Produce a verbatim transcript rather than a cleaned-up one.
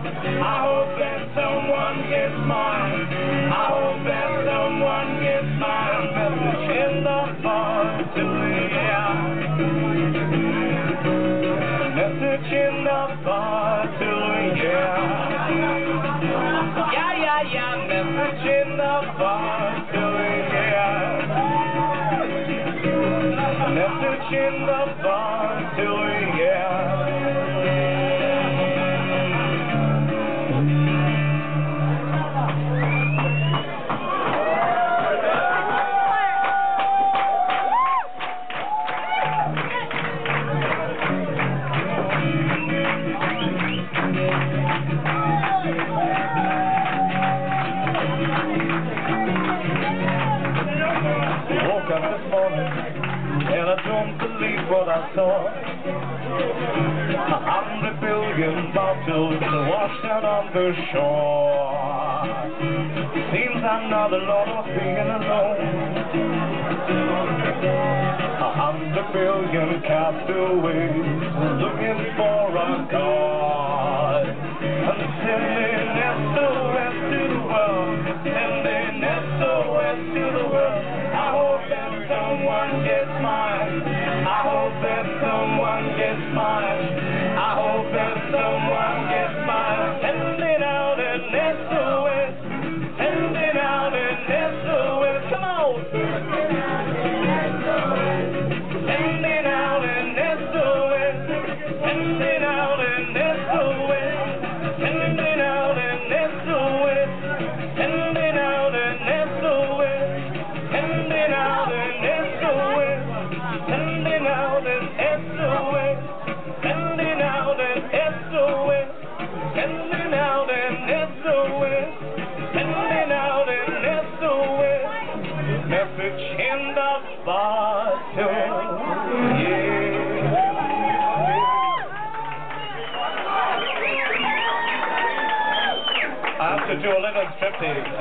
I hope that someone gets mine. I hope that someone gets mine. Message in the bar to yeah. Message in the bar to yeah. Yeah, yeah, yeah. Message in the bar to yeah. Message in the bar to yeah. Woke up this morning and I don't believe what I saw. A hundred billion bottles washed out on the shore. Seems I'm not alone of being alone. A hundred billion castaways looking for a God. And sending S O S to the world, sending S O S to the world. I hope that someone gets mine. I hope that someone gets mine. I hope that someone gets mine. Sending out an S O S, sending out an S O S. Come on. Sending out an S O S, sending out an S O S, sending out an S O S, sending out an S O S, sending out an S O S, sending out an S O S, sending out an S O S, sending out an S O S, sending out an S O S, message in the bottle, yeah. I have to do a little striptease.